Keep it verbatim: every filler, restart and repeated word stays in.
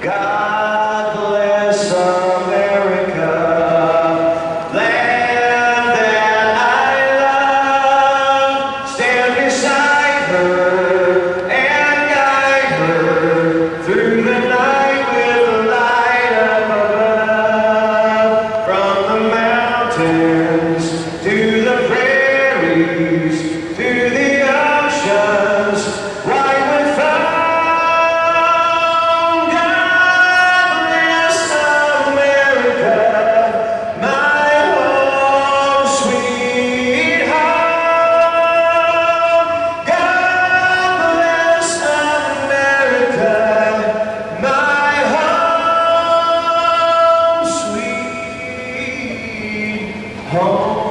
God bless America, land that I love. Stand beside her and guide her through the night with the light up above. From the mountains to the prairies, to the oceans, wide with foam. Home.